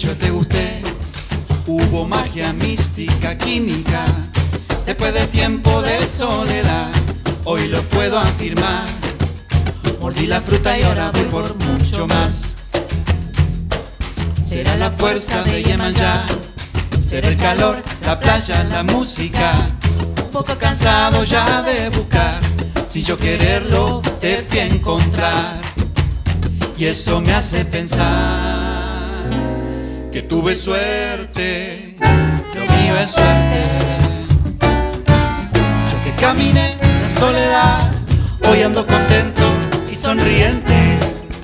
yo te gusté. Hubo magia mística, química, después de tiempo de soledad, hoy lo puedo afirmar. Mordí la fruta y ahora voy por mucho más. Será la fuerza de Yemayá, será el calor, la playa, la música. Un poco cansado ya de buscar, sin yo quererlo te fui a encontrar. Y eso me hace pensar que tuve suerte, lo mío es suerte. Yo que caminé la soledad, hoy ando contento y sonriente.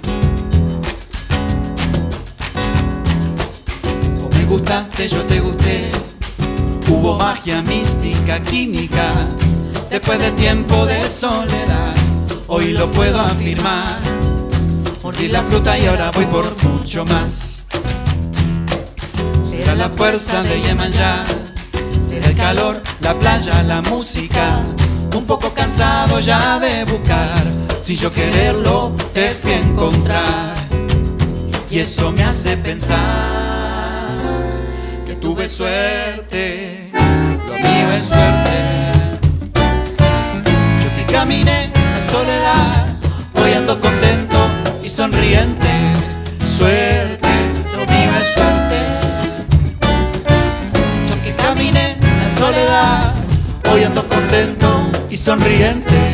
Vos me gustaste, yo te gusté. Hubo magia mística, química, después de tiempo de soledad, hoy lo puedo afirmar. Mordí la fruta y ahora voy por mucho más. Será la fuerza de Yemayá, será el calor, la playa, la música. Un poco cansado ya de buscar, sin yo quererlo te fui a encontrar. Y eso me hace pensar que tuve suerte, lo mío es suerte. Yo que caminé la soledad, hoy ando contento y sonriente. Suerte, lo mío es suerte. Yo que caminé la soledad, hoy ando contento y sonriente.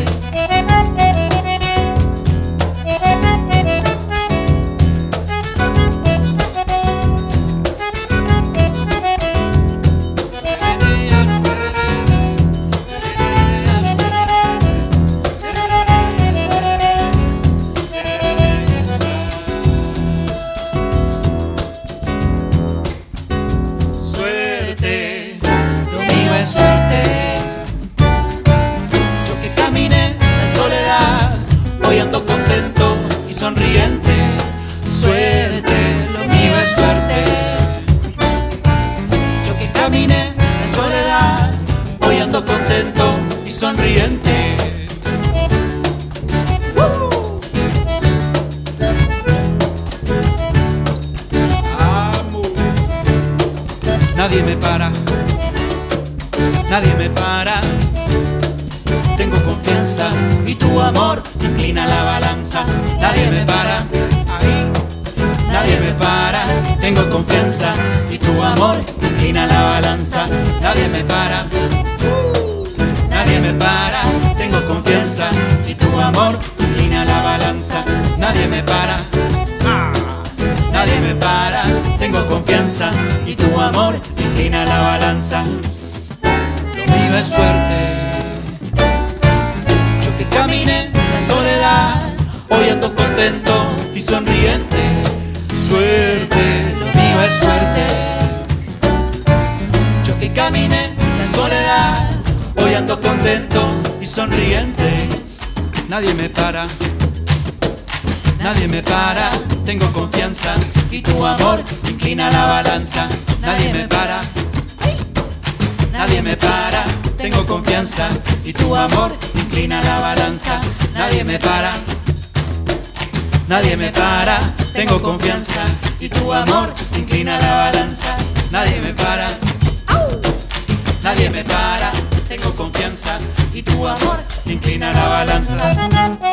Hoy ando contento y sonriente. Suerte, lo mío es suerte. Yo que caminé la soledad, hoy ando contento y sonriente. Nadie me para, nadie me para. Tengo confianza y tu amor inclina la balanza. Nadie me para, ahí, nadie me para. Tengo confianza y tu amor inclina la balanza. Nadie me para, nadie me para. Tengo confianza y tu amor inclina la balanza. Nadie me para, nadie me para. Tengo confianza y tu amor inclina la balanza. Lo mío es suerte. Yo que caminé la soledad, hoy ando contento y sonriente. Suerte, lo mío es suerte. Yo que caminé la soledad, hoy ando contento y sonriente. Nadie me para, nadie me para. Tengo confianza y tu amor inclina la balanza. Nadie me para, nadie me para. Tengo confianza y tu amor inclina la balanza. Nadie me para, nadie me para. Tengo confianza y tu amor inclina la balanza. Nadie me para, nadie me para. Tengo confianza y tu amor inclina la balanza.